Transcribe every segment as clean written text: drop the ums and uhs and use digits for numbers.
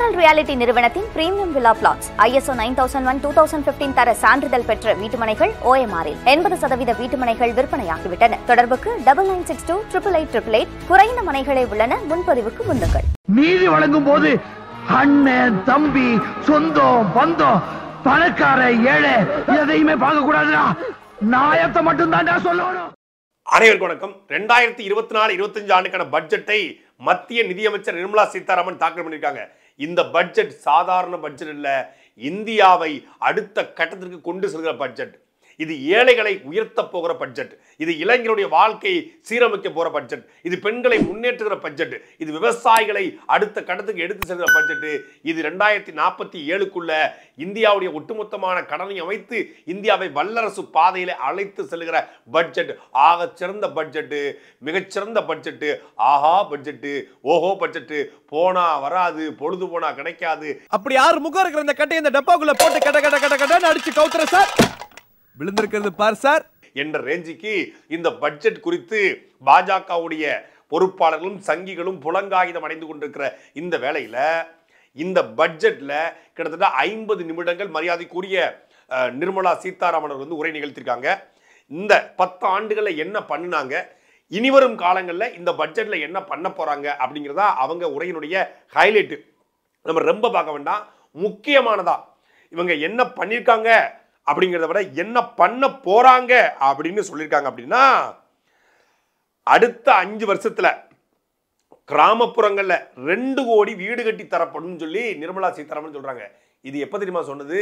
Mineral realty நிறுவனத்தின் premium villa flats ISO 9001-2015 தர சான்றிதழ் பெற்ற வீட்டுமனைகள் OMR-இல் 80% வீட்டுமனைகள் விற்பனையாகிவிட்டன. தொடர்புக்கு 9962888888. குறைந்த மனைகளே உள்ளன. முன்பதிவுக்கு முன்னுங்கள். நீதி வழங்கும் போது அண்ணன் தம்பி சொந்தம் பந்தம் பணக்கார ஏழை எதையுமே பார்க்க கூடாதுடா. நாயத்தை மட்டும் தான் சொல்லணும். அனைவருக்கும் வணக்கம். 2024-25 ஆண்டுக்கான பட்ஜெட்டை மத்திய நிதியமைச்சர் நிர்மலா சீதாராமன் தாக்கல் பண்ணியிருக்காங்க. இந்த பட்ஜெட் சாதாரண பட்ஜெட் இல்ல, இந்தியாவை அடுத்த கட்டத்திற்கு கொண்டு செல்கிற பட்ஜெட். இது ஏழைகளை உயர்த்த போகிற பட்ஜெட். இது இளைஞருடைய வாழ்க்கையை சீரமைக்க போற பட்ஜெட். இது பெண்களை முன்னேற்றுகிற பட்ஜெட். இது விவசாயிகளை அடுத்த கட்டத்துக்கு எடுத்து செல்கிற பட்ஜெட். இது 2047க்குள்ள இந்தியாவுடைய ஒட்டுமொத்தமான கடனை அமைத்து இந்தியாவை வல்லரசு பாதையில அழைத்து செல்கிற பட்ஜெட். ஆக சிறந்த பட்ஜெட், மிகச்சிறந்த பட்ஜெட். ஆஹா பட்ஜெட், ஓஹோ பட்ஜெட். போனா வராது, பொழுது போனா கிடைக்காது. அப்படி யாரு முகம் இருக்கிற இந்த கட்டை இந்த டப்பாக்குள்ள போட்டு கட கட கட கடன்னு அடிச்சு கவுத்துற சார், விழுந்திருக்கிறது பார் சார் என்ற ரேஞ்சுக்கு இந்த பட்ஜெட் குறித்து பாஜகவுடைய பொறுப்பாளர்களும் சங்கிகளும் புலங்காயுதம் அடைந்து கொண்டிருக்கிற இந்த வேளையில இந்த பட்ஜெட்ல கிட்டத்தட்ட 50 நிமிடங்கள் மரியாதைக்குரிய நிர்மலா சீதாராமன் வந்து உரை நிகழ்த்திருக்காங்க. இந்த 10 ஆண்டுகள்ல என்ன பண்ணினாங்க, இனிவரும் காலங்களில் இந்த பட்ஜெட்ல என்ன பண்ண போறாங்க அப்படிங்கிறதா அவங்க உரையினுடைய ஹைலைட். நம்ம ரொம்ப பார்க்க வேண்டாம், முக்கியமானதா இவங்க என்ன பண்ணியிருக்காங்க அப்படிங்கிறத விட என்ன பண்ண போறாங்க அப்படின்னு சொல்லியிருக்காங்க. அப்படின்னா அடுத்த 5 வருஷத்துல கிராமப்புறங்கள்ல 2 கோடி வீடு கட்டி தரப்படும் சொல்லி நிர்மலா சீதாராமன் சொல்றாங்க. இது எப்ப தெரியுமா சொன்னது?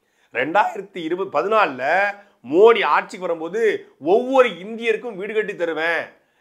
2014 மோடி ஆட்சிக்கு வரும்போது ஒவ்வொரு இந்தியருக்கும் வீடு கட்டி தருவேன்,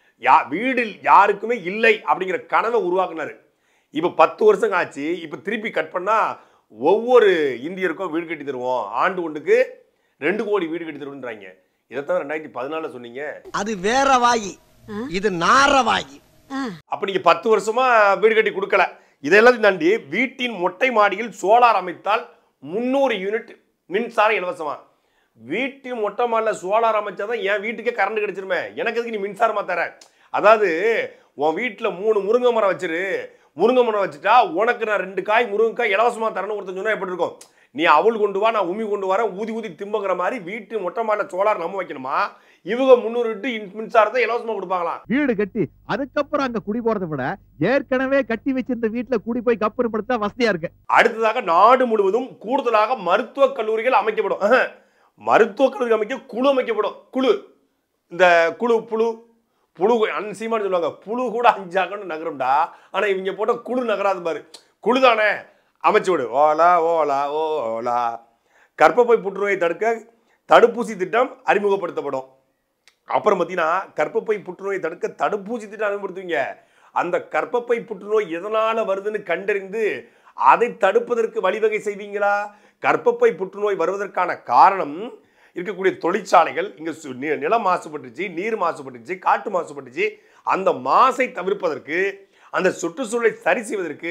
வீடு யாருக்குமே இல்லை அப்படிங்கிற கனவை உருவாக்குனாரு. இப்ப 10 வருஷம் ஆச்சு. இப்ப திருப்பி கட் பண்ணா ஒவ்வொரு இந்தியருக்கும் வீடு கட்டி தருவோம், ஆண்டு ஒன்றுக்கு 2 கோடி வீடு கட்டி தருவோம்ன்றாங்க. இதைத்தான் 2014 சொன்னீங்க. அது வேற வாயி, இது நார வாயி. அப்ப நீங்க 10 வருஷமா வீடு கட்டி கொடுக்கல. இதெல்லாம் தாண்டி வீட்டின் மொட்டை மாடியில் சோலார் அமைத்தால் 300 யூனிட் மின்சாரம் இலவசமா. வீட்டின் மொட்டை மாடியில் சோலார் அமைச்சாதான் என் வீட்டுக்கே கரண்ட் கிடைச்சிருமே, எனக்கு எதுக்கு நீ மின்சாரமா தர? அதாவது உன் வீட்டுல 3 முருங்கை மரம் வச்சிரு, முருங்கை மரம் வச்சுட்டா உனக்கு நான் 2 காய் முருங்கைக்காய் இலவசமா தரணும் ஒருத்தன் சொன்னா எப்படி இருக்கும்? நீ அவள் கொண்டு வா, நான் உமி கொண்டு வரேன், ஊதி ஊதி திம்புங்கிற மாதிரி வீட்டு மொட்டை மாடியில் சோலார் நம்ம வைக்கணுமா? இவங்க 300 மின்சாரத்தை இலவசமா கொடுப்பாங்களாம். வீடு கட்டி அதுக்கப்புறம் அங்க குடி போறதை விட ஏற்கனவே கட்டி வச்சிருந்த வீட்டுல குடி போய் கப்புறப்படுத்த வசதியா இருக்கு. அடுத்ததாக நாடு முழுவதும் கூடுதலாக மருத்துவக் கல்லூரிகள் அமைக்கப்படும். மருத்துவக் கல்லூரி அமைக்க குழு அமைக்கப்படும். குழு, இந்த குழு புழு அன்சீமான்னு சொல்லுவாங்க, புழு கூட 5 ஆக்கணும் நகரும்டா. ஆனா இவங்க போட்ட குழு நகராது பாரு. குழு தானே, அமைச்சு விடு. ஓலா ஓலா ஓலா. கர்ப்பப்பை புற்றுநோயை தடுக்க தடுப்பூசி திட்டம் அறிமுகப்படுத்தப்படும். அப்புறம் பார்த்தீங்கன்னா கர்ப்பப்பை புற்றுநோயை தடுக்க தடுப்பூசி திட்டம் அறிமுகப்படுத்துவீங்க. அந்த கர்ப்பப்பை புற்றுநோய் எதனால வருதுன்னு கண்டறிந்து அதை தடுப்பதற்கு வழிவகை செய்வீங்களா? கர்ப்பப்பை புற்றுநோய் வருவதற்கான காரணம் இருக்கக்கூடிய தொழிற்சாலைகள். இங்க நிலம் மாசுபட்டுச்சு, நீர் மாசுபட்டுச்சு, காற்று மாசுபட்டுச்சு. அந்த மாசை தவிர்ப்பதற்கு, அந்த சுற்றுச்சூழலை சரி செய்வதற்கு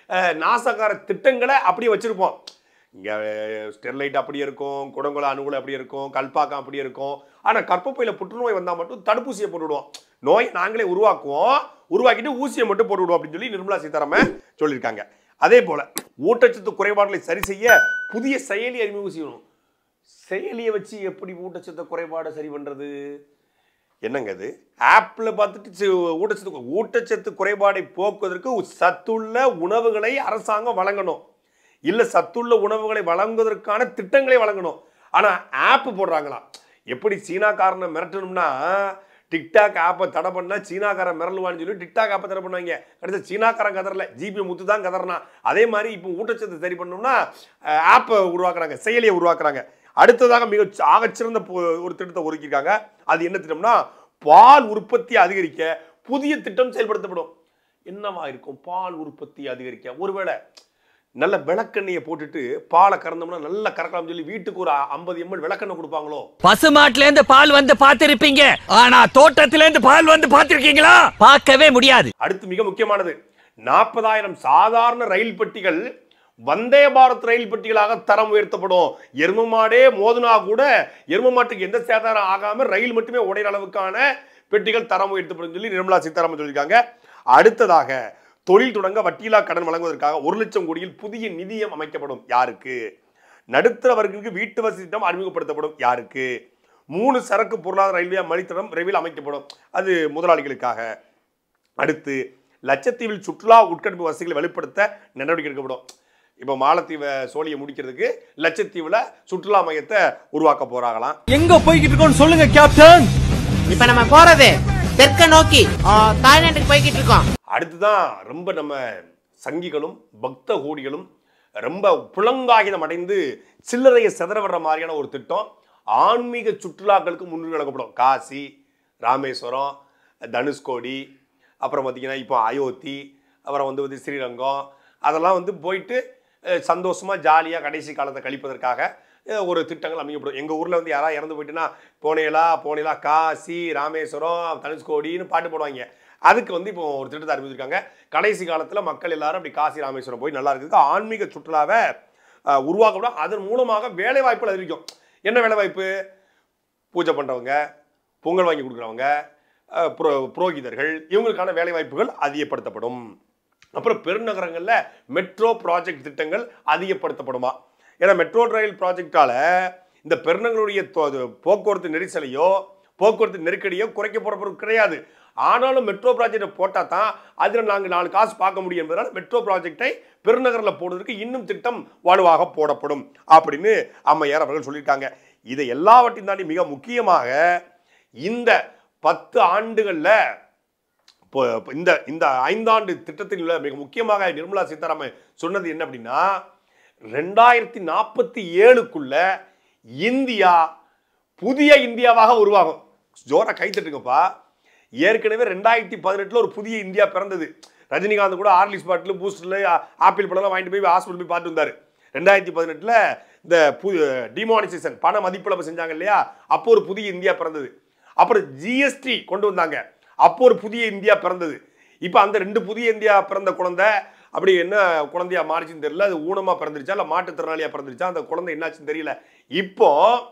நாசகார திட்டங்களை அப்படியே வச்சிருப்போம். இங்க ஸ்டெர்லைட் அப்படியே இருக்கும், குடங்குள அணுகுல அப்படியே இருக்கும், கல்பாக்கம் அப்படியே இருக்கும். ஆனா கர்ப்பப்பையில புற்றுநோய் வந்தா மட்டும் தடுப்பூசியை போட்டுவிடுவோம். நோய் நாங்களே உருவாக்குவோம், உருவாக்கிட்டு ஊசியை மட்டும் போட்டுவிடுவோம் அப்படின்னு சொல்லி நிர்மலா சீதாராமன் சொல்லியிருக்காங்க. அதே போல ஊட்டச்சத்து குறைபாடுகளை சரி செய்ய புதிய செயலி அறிமுகம் செய்யணும். செயலியை வச்சு எப்படி ஊட்டச்சத்து குறைபாடை சரி பண்றது? என்னங்க அது? ஆப்ல பார்த்துட்டு ஊட்டச்சத்து குறைபாடை போக்குவதற்கு சத்துள்ள உணவுகளை அரசாங்கம் வழங்கணும், இல்ல சத்துள்ள உணவுகளை வழங்குவதற்கான திட்டங்களை வழங்கணும். ஆனா ஆப் போடுறாங்களா? எப்படி சீனாக்காரனை மிரட்டணும்னா டிக்டாக் ஆப்பை தடை பண்ணா சீனாக்காரன் மிரளுவான்னு சொல்லி டிக்டாக் ஆப்பை தடை பண்ணுவாங்க. கடைசி சீனாக்காரன் கதறல, ஜிபி முத்து தான் கதறனா. அதே மாதிரி இப்போ ஊட்டச்சத்து சரி பண்ணணும்னா ஆப்பை உருவாக்குறாங்க, செயலியை உருவாக்குறாங்க. அடுத்ததாக மிக ஆகச்சிறந்த ஒரு திட்டத்தை ஒதுக்கியிருக்காங்க. அது என்ன திட்டம்னா பால் உற்பத்தி அதிகரிக்க புதிய திட்டம் செயல்படுத்தப்படும். என்னவா இருக்கும்? பால் உற்பத்தி அதிகரிக்க ஒருவேளை நல்ல விளக்கெண்ணையை போட்டுட்டு பாலை கறந்தோம்னா நல்லா கறக்கலாம் சொல்லி வீட்டுக்கு ஒரு 50 ml விளக்கெண்ணெய் கொடுப்பாங்களோ? பசுமாட்டுல இருந்து பால் வந்து பார்த்திருப்பீங்க, ஆனா தோட்டத்துல இருந்து பால் வந்து பார்த்திருக்கீங்களா? பார்க்கவே முடியாது. அடுத்து மிக முக்கியமானது, 40,000 சாதாரண ரயில் பெட்டிகள் வந்தே பாரத் ரயில் பெட்டிகளாக தரம் உயர்த்தப்படும். எரும மாடே மோதுனா கூட எரும மாட்டுக்கு எந்த சேதாரம் ஆகாம ரயில் மட்டுமே உடையிற அளவுக்கான பெட்டிகள் தரம் உயர்த்தப்படும் சொல்லி நிர்மலா சீதாராமன் சொல்லியிருக்காங்க. அடுத்ததாக தொழில் தொடங்க வட்டியில்லா கடன் வழங்குவதற்காக 1 லட்சம் கோடியில் புதிய நிதியம் அமைக்கப்படும். யாருக்கு? நடுத்தர வர்க்கங்களுக்கு வீட்டு வசதி திட்டம் அறிமுகப்படுத்தப்படும். யாருக்கு? 3 சரக்கு பொருளாதார ரயில்வே வழித்தடம் விரைவில் அமைக்கப்படும். அது முதலாளிகளுக்காக. அடுத்து லட்சத்தீவில் சுற்றுலா உட்கட்டமைப்பு வசதிகளை வெளிப்படுத்த நடவடிக்கை எடுக்கப்படும். இப்போ மாலத்தீவை சோழியை முடிக்கிறதுக்கு லட்சத்தீவுல சுற்றுலா மையத்தை உருவாக்க போறாங்களாம். எங்க போய்கிட்டு இருக்கோம்னு சொல்லுங்க கேப்டன். இப்ப நம்ம போறது தெற்க நோக்கி தாய்லாந்துக்கு போய்கிட்டு இருக்கோம். அடுத்துதான் ரொம்ப நம்ம சங்கிகளும் பக்த கோடிகளும் ரொம்ப புலங்காகிதம் அடைந்து சில்லறையை செதற வர்ற மாதிரியான ஒரு திட்டம். ஆன்மீக சுற்றுலாக்களுக்கு முன்னுரிமை வழங்கப்படும். காசி, ராமேஸ்வரம், தனுஷ்கோடி, அப்புறம் பார்த்தீங்கன்னா இப்போ அயோத்தி, அப்புறம் வந்து ஸ்ரீரங்கம், அதெல்லாம் வந்து போயிட்டு சந்தோஷமா ஜாலியாக கடைசி காலத்தை கழிப்பதற்காக ஒரு திட்டங்கள் அமைக்கப்படும். எங்கள் ஊரில் வந்து யாராவது இறந்து போயிட்டுன்னா போனேலா காசி, ராமேஸ்வரம், தனுஷ்கோடின்னு பாட்டு போடுவாங்க. அதுக்கு வந்து இப்போ ஒரு திட்டத்தை அறிவிச்சிருக்காங்க. கடைசி காலத்தில் மக்கள் எல்லாரும் அப்படி காசி, ராமேஸ்வரம் போய் நல்லா இருக்குது ஆன்மீக சுற்றுலாவை உருவாக்கப்படும். அதன் மூலமாக வேலை வாய்ப்புகள் அறிவிக்கும். என்ன வேலை வாய்ப்பு? பூஜை பண்ணுறவங்க, பொங்கல் வாங்கி கொடுக்குறவங்க, புரோகிதர்கள், இவங்களுக்கான வேலை வாய்ப்புகள் அதிகப்படுத்தப்படும். அப்புறம் பெருநகரங்களில் மெட்ரோ ப்ராஜெக்ட் திட்டங்கள் அதிகப்படுத்தப்படுமா? ஏன்னா மெட்ரோ ரயில் ப்ராஜெக்டால இந்த பெருநகருடைய போக்குவரத்து நெரிசலையோ போக்குவரத்து நெருக்கடியோ குறைக்க போறது கிடையாது. ஆனாலும் மெட்ரோ ப்ராஜெக்டை போட்டால் தான் அதில் நாங்கள் 4 காசு பார்க்க முடியும் என்பதனால் மெட்ரோ ப்ராஜெக்டை பெருநகரில் போடுவதற்கு இன்னும் திட்டம் வலுவாக போடப்படும் அப்படின்னு அம்மையார் அவர்கள் சொல்லியிருக்காங்க. இதை எல்லாவற்றையும் தாண்டி மிக முக்கியமாக இந்த 10 ஆண்டுகளில் இந்த 5 ஆண்டு திட்டத்தில் மிக முக்கியமாக நிர்மலா சீதாராமன் சொன்னது என்ன அப்படின்னா 2047க்குள்ள இந்தியா புதிய இந்தியாவாக உருவாகும். ஜோரா கைத்தட்டுங்கப்பா. ஏற்கனவே 2018 ஒரு புதிய இந்தியா பிறந்தது. ரஜினிகாந்த் கூட ஆர்லிஸ் பாட்டில் பூஸ்டர்ல ஆப்பிள் பழம்லாம் வாங்கிட்டு போய் ஹாஸ்பிட்டல் போய் பார்த்து வந்தார். 2018 இந்த டிமானிசேஷன் பண மதிப்பிழப்பு செஞ்சாங்க இல்லையா, அப்போ ஒரு புதிய இந்தியா பிறந்தது. அப்புறம் ஜிஎஸ்டி கொண்டு வந்தாங்க, அப்போ ஒரு புதிய இந்தியா பிறந்தது. இப்போ அந்த 2 புதிய இந்தியா பிறந்த குழந்தை அப்படி என்ன குழந்தையா மாறிச்சுன்னு தெரியல. அது ஊனமா பிறந்துருச்சா இல்லை மாற்றுத்திறனாளியா பிறந்துருச்சா, அந்த குழந்தை என்னாச்சுன்னு தெரியல. இப்போ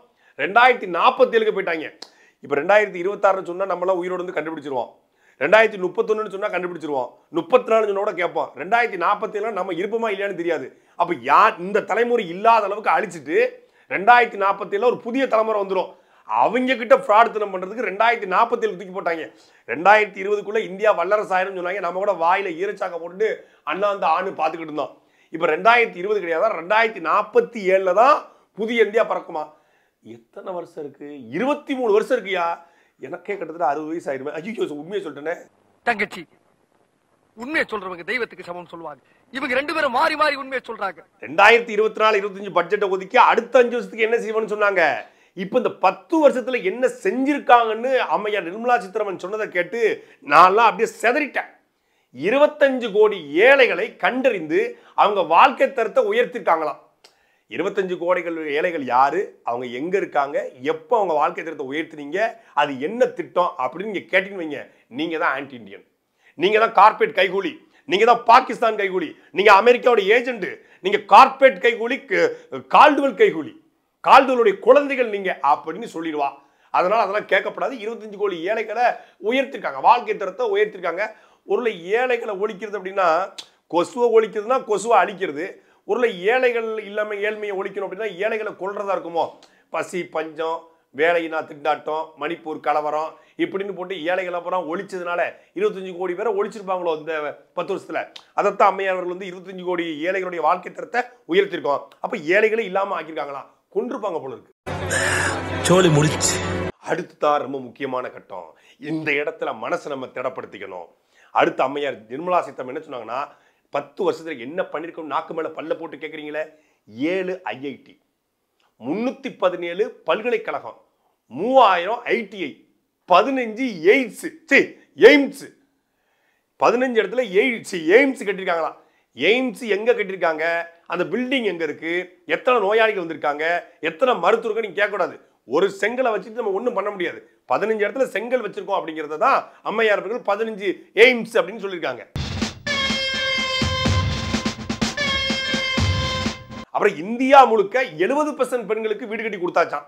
2047க்கு போயிட்டாங்க. இப்போ 2026 சொன்னா நம்மளாம் உயிரோடு வந்து கண்டுபிடிச்சிருவோம். 2031 சொன்னா கண்டுபிடிச்சிருவோம். 34 சொன்னா கூட கேட்போம். 2047 நம்ம இருப்போமா இல்லையான்னு தெரியாது. அப்போ இந்த தலைமுறை இல்லாத அளவுக்கு அழிச்சிட்டு 2047 ஒரு புதிய தலைமுறை வந்துடும். அவங்க கிட்ட ஃப்ராட்தனம் பண்றதுக்கு 2047 தூக்கி போட்டாங்க. 2020க்குள்ள இந்தியா வல்லரசு ஆயிரும் சொன்னாங்க. நம்ம கூட வாயில ஈரச்சாக்க போட்டு அண்ணாந்து ஆணு பார்த்துக்கிட்டு இருந்தோம். இப்போ 2020 கிடையாது, 2047 தான் புதிய இந்தியா பறக்குமா? எத்தனை வருஷம் இருக்கு? 23 வருஷம் இருக்குயா. எனக்கே கிட்டத்தட்ட 60 வயசு ஆயிடுமே. ஐயோ, உண்மையை சொல்லிட்டேனே. தங்கச்சி, உண்மையை சொல்றவங்க தெய்வத்துக்கு சமம் சொல்லுவாங்க. இவங்க 2 பேரும் மாறி மாறி உண்மையை சொல்றாங்க. 2024-25 பட்ஜெட்டை ஒதுக்கி அடுத்த 5 வருஷத்துக்கு என்ன செய்வோம்னு சொன்னாங்க. இப்ப இந்த 10 வருஷத்துல என்ன செஞ்சிருக்காங்கன்னு அம்மையார் நிர்மலா சீதாராமன் சொன்னதை கேட்டு நான்லாம் அப்படியே செதறிட்டேன். 25 கோடி ஏழைகளை கண்டறிந்து அவங்க வாழ்க்கை தரத்தை உயர்த்திருக்காங்களாம். 25 கோடிகள் ஏழைகள் யாரு, அவங்க எங்க இருக்காங்க, எப்போ அவங்க வாழ்க்கை தரத்தை உயர்த்தினீங்க, அது என்ன திட்டம் அப்படின்னு நீங்க கேட்டீங்கன்னு வைங்க, நீங்க தான் ஆன்டி இண்டியன், நீங்க தான் கார்பரேட் கைகூலி, நீங்க தான் பாகிஸ்தான் கைகூலி, நீங்க அமெரிக்காவோட ஏஜென்ட், நீங்க கார்பரேட் கைகூலி, கால்டுவெல் கைகூலி, கால்டுவலுடைய குழந்தைகள் நீங்க அப்படின்னு சொல்லிடுவா. அதனால அதெல்லாம் கேட்கப்படாது. 25 கோடி ஏழைகளை உயர்த்திருக்காங்க, வாழ்க்கை தரத்தை உயர்த்திருக்காங்க. ஒரு ஏழைகளை ஒழிக்கிறது அப்படின்னா கொசுவை ஒழிக்கிறதுனா கொசுவை அழிக்கிறது. ஒரு ஏழைகள் இல்லாம ஏழ்மையை ஒழிக்கணும் அப்படின்னா ஏழைகளை கொல்றதா இருக்குமோ? பசி, பஞ்சம், வேலையினா திண்டாட்டம், மணிப்பூர் கலவரம் இப்படின்னு போட்டு ஏழைகளை அப்புறம் ஒழிச்சதுனால 25 கோடி பேரை ஒழிச்சிருப்பாங்களோ இந்த 10 வருஷத்துல. அதைத்தான் அம்மையார் அவர்கள் வந்து 25 கோடி ஏழைகளுடைய வாழ்க்கை தரத்தை உயர்த்திருக்கோம். அப்ப ஏழைகளை இல்லாம ஆக்கியிருக்காங்களா? கொண்டிருப்பாங்க போல இருக்கு. அடுத்துதான் ரொம்ப முக்கியமான கட்டம். இந்த இடத்துல மனசை நம்ம திடப்படுத்திக்கணும். அடுத்து அம்மையார் நிர்மலா சீதாராமன் என்ன சொன்னாங்கன்னா 10 வருஷத்துல என்ன பண்ணிருக்கோம் நாக்கு மேல பல்ல போட்டு கேட்குறீங்களே. 7 IIT, 317 பல்கலைக்கழகம், 3000 ITI, 15 எய்ம்ஸ், 15 இடத்துல எய்ம்ஸ் கட்டிருக்காங்களாம். எய்ம்ஸ் எங்க கட்டிருக்காங்க, அந்த பில்டிங் எங்க இருக்கு, எத்தனை நோயாளிகள் வந்திருக்காங்க, எத்தனை மருத்துவர்கள் நீங்க கேட்கக்கூடாது. ஒரு செங்கலை வச்சுட்டு நம்ம ஒன்றும் பண்ண முடியாது. 15 இடத்துல செங்கல் வச்சிருக்கோம் அப்படிங்கிறத தான் அம்மையார் அவர்கள் 15 எய்ம்ஸ் அப்படின்னு சொல்லியிருக்காங்க. அப்புறம் இந்தியா முழுக்க 70% பெண்களுக்கு வீடு கட்டி கொடுத்தாச்சான்.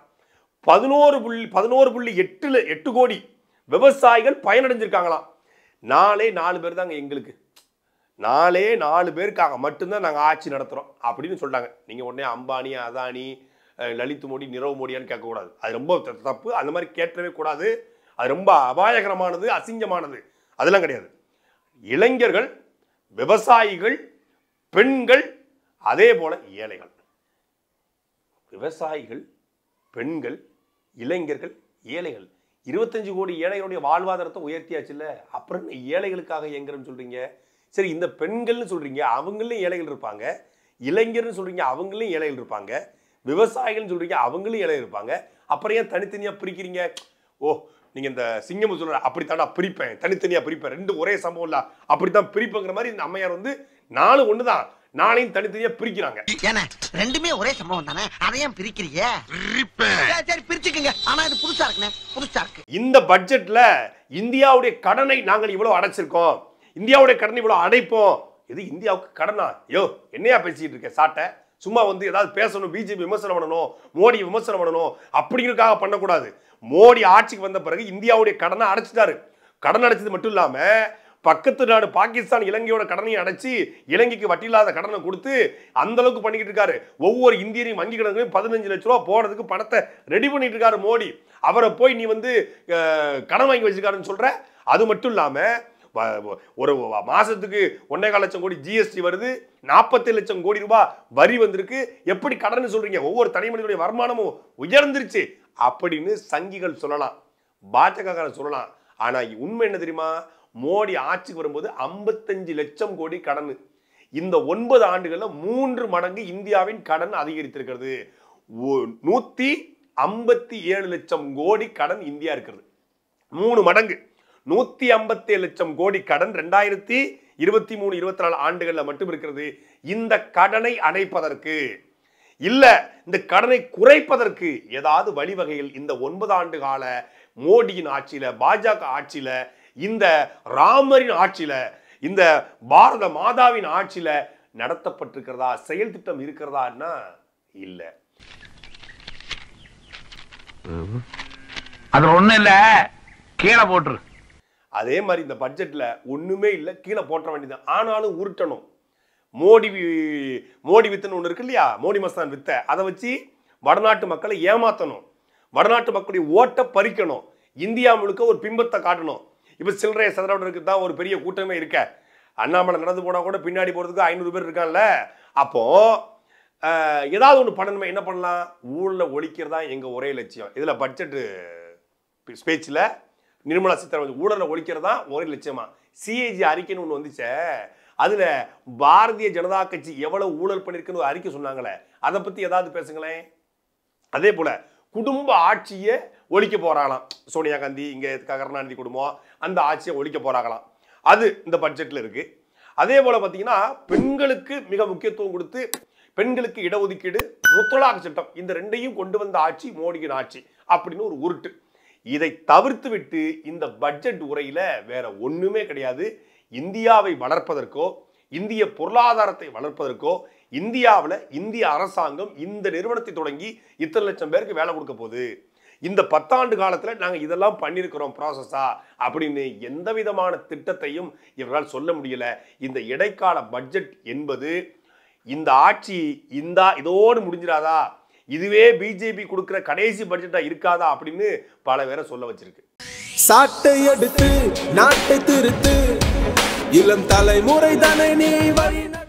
11.8 கோடி விவசாயிகள் பயனடைஞ்சிருக்காங்களாம். 4 பேர் தாங்க எங்களுக்கு. 4 பேருக்காக மட்டும்தான் நாங்கள் ஆட்சி நடத்துகிறோம் அப்படின்னு சொல்லிட்டாங்க. நீங்கள் உடனே அம்பானி, அதானி, லலித் மோடி, நிரவ் மோடியான்னு கேட்கக்கூடாது. அது ரொம்ப தப்பு. அந்த மாதிரி கேட்கவே கூடாது. அது ரொம்ப அபாயகரமானது, அசிங்கமானது. அதெல்லாம் கிடையாது. இளைஞர்கள், விவசாயிகள், பெண்கள், அதே போல ஏழைகள். விவசாயிகள், பெண்கள், இளைஞர்கள், ஏழைகள். 25 கோடி ஏழைகளுடைய வாழ்வாதாரத்தை உயர்த்தியாச்சுல்ல, அப்புறம் ஏழைகளுக்காக எங்கிறன்னு சொல்றீங்க. சரி, இந்த பெண்கள்னு சொல்றீங்க, அவங்களும் ஏழைகள் இருப்பாங்க. இளைஞர்னு சொல்றீங்க, அவங்களும் ஏழைகள் இருப்பாங்க. விவசாயிகள் சொல்றீங்க, அவங்களும் ஏழைகள் இருப்பாங்க. அப்புறம் ஏன் தனித்தனியா பிரிக்கிறீங்க? ஓ, நீங்க இந்த சிங்கம் சொல்ற அப்படித்தாண்டா பிரிப்பேன், தனித்தனியா பிரிப்பேன், 2 ஒரே சம்பவம் இல்ல, அப்படித்தான் பிரிப்புங்கிற மாதிரி இந்த அம்மையார் வந்து 4 ஒண்ணுதான், 4ஐயும் தனித்தனியா பிரிக்கிறாங்க. ஏன்னா 2மே ஒரே சம்பவம் தானே, அதையும் பிரிக்கிறீங்க? சரி பிரிச்சுக்கங்க. ஆனா இது புதுசா இருக்குனே, புதுசா இருக்கு. இந்த பட்ஜெட்ல இந்தியாவுடைய கடனை நாங்கள் இவ்வளவு அடைச்சிருக்கோம், இந்தியாவுடைய கடனை இவ்வளவு அடைப்போம். இது இந்தியாவுக்கு கடனா? யோ, என்னையா பேசிட்டு இருக்க சாட்டை? சும்மா வந்து ஏதாவது பேசணும், பிஜேபி விமர்சனம் பண்ணணும், மோடி விமர்சனம் பண்ணணும் அப்படிங்கிறதுக்காக பண்ணக்கூடாது. மோடி ஆட்சிக்கு வந்த பிறகு இந்தியாவுடைய கடனை அடைச்சிட்டாரு. கடன் அடைச்சது மட்டும் இல்லாம பக்கத்து நாடு பாகிஸ்தான் இலங்கையோட கடனையும் அடைச்சு இலங்கைக்கு வட்டி இல்லாத கடனை கொடுத்து அந்த அளவுக்கு பண்ணிக்கிட்டு இருக்காரு. ஒவ்வொரு இந்தியரையும் வங்கி கணக்குலையும் 15 லட்ச ரூபா போறதுக்கு பணத்தை ரெடி பண்ணிட்டு இருக்காரு மோடி. அவரை போய் நீ வந்து கடன் வாங்கி வச்சிருக்காருன்னு சொல்ற. அது மட்டும் இல்லாம ஒரு மாசத்துக்கு 1.25 லட்சம் கோடி ஜிஎஸ்டி வருது, 47 லட்சம் கோடி ரூபாய் வரி வந்திருக்கு. எப்படி கடன் சொல்றீங்க? ஒவ்வொரு தனி மனிதனுடைய வருமானமும் உயர்ந்துருச்சு அப்படின்னு சங்கிகள் சொல்லலாம், பாஜக சொல்லலாம். ஆனா உண்மை என்ன தெரியுமா? மோடி ஆட்சிக்கு வரும்போது 55 லட்சம் கோடி கடன். இந்த 9 ஆண்டுகள்ல 3 மடங்கு இந்தியாவின் கடன் அதிகரித்திருக்கிறது. 157 லட்சம் கோடி கடன் இந்தியா இருக்கிறது. 3 மடங்கு 157 லட்சம் கோடி கடன் 2023-24 ஆண்டுகள்ல மட்டும் இருக்கிறது. இந்த கடனை அடைப்பதற்கு இல்ல, இந்த கடனை குறைப்பதற்கு ஏதாவது வழிவகைகள் இந்த 9 ஆண்டு கால மோடியின் ஆட்சியில, பாஜக ஆட்சியில, இந்த ராமரின் ஆட்சியில, இந்த பாரத மாதாவின் ஆட்சியில நடத்தப்பட்டிருக்கிறதா, செயல் திட்டம் இருக்கிறதா? இல்ல. அது ஒண்ணு இல்ல, கீழே போட்டுரு. அதே மாதிரி இந்த பட்ஜெட்ல ஒண்ணுமே இல்ல, கீழே போட்ட வேண்டியது. ஆனாலும் உருட்டணும். மோடி வித்துன்னு ஒண்ணு இருக்கு இல்லையா, மோடி மஸ்தான் வித்த, அதை வச்சு வடநாட்டு மக்களை ஏமாத்தணும், வடநாட்டு மக்களுடைய ஓட்டை பறிக்கணும், இந்தியா முழுக்க ஒரு பிம்பத்தை காட்டணும். இப்ப சில்லறைய சதுரவனுக்கு தான் ஒரு பெரிய கூட்டமே இருக்க. அண்ணாமலை நடந்து போனா கூட பின்னாடி போறதுக்கு 500 பேர் இருக்கான்ல. அப்போ ஏதாவது ஒண்ணு பண்ணணுமே. என்ன பண்ணலாம்? ஊழலை ஒழிக்கிறதா எங்க ஒரே லட்சியம். இதுல பட்ஜெட் ஸ்பீச்ல நிர்மலா சீதாராமன் ஊழலை ஒழிக்கிறதா ஒரே லட்சியமா. சிஏஜி அறிக்கைன்னு ஒண்ணு வந்துச்சே, அதுல பாரதிய ஜனதா கட்சி எவ்வளவு ஊழல் பண்ணிருக்குன்னு அறிக்கை சொன்னாங்களே, அதை பத்தி ஏதாவது பேசுங்களேன். அதே போல குடும்ப ஆட்சியை ஒழிக்க போறாங்களாம் சோனியா காந்தி, இங்க கருணாநிதி குடும்பம், அந்த ஆட்சியை ஒழிக்க போறாங்களாம். அது இந்த பட்ஜெட்ல இருக்கு. அதே போல பாத்தீங்கன்னா பெண்களுக்கு மிக முக்கியத்துவம் கொடுத்து பெண்களுக்கு இடஒதுக்கீடு, முத்தலாக் சட்டம், இந்த 2ஐயும் கொண்டு வந்த ஆட்சி மோடியின் ஆட்சி அப்படின்னு ஒரு உருட்டு. இதை தவிர்த்து விட்டு இந்த பட்ஜெட் உரையில வேற ஒண்ணுமே கிடையாது. இந்தியாவை வளர்ப்பதற்கோ, இந்திய பொருளாதாரத்தை வளர்ப்பதற்கோ, இந்தியாவில் இந்திய அரசாங்கம் இந்த நிறுவனத்தை தொடங்கி இத்தனை லட்சம் பேருக்கு வேலை கொடுக்க போகுது, இந்த 10 ஆண்டு காலத்தில் நாங்கள் இதெல்லாம் பண்ணியிருக்கிறோம் ப்ராசஸா அப்படின்னு எந்த விதமான திட்டத்தையும் இவரால் சொல்ல முடியல. இந்த இடைக்கால பட்ஜெட் என்பது இந்த ஆட்சி இதோடு முடிஞ்சிடாதா, இதுவே பிஜேபி கொடுக்கிற கடைசி பட்ஜெட்டா இருக்காதா அப்படின்னு பல பேரை சொல்ல வச்சிருக்கு. சாட்டை எடுத்து நாட்டை திருத்து, இளம் தலைமுறை தானே நீ வழி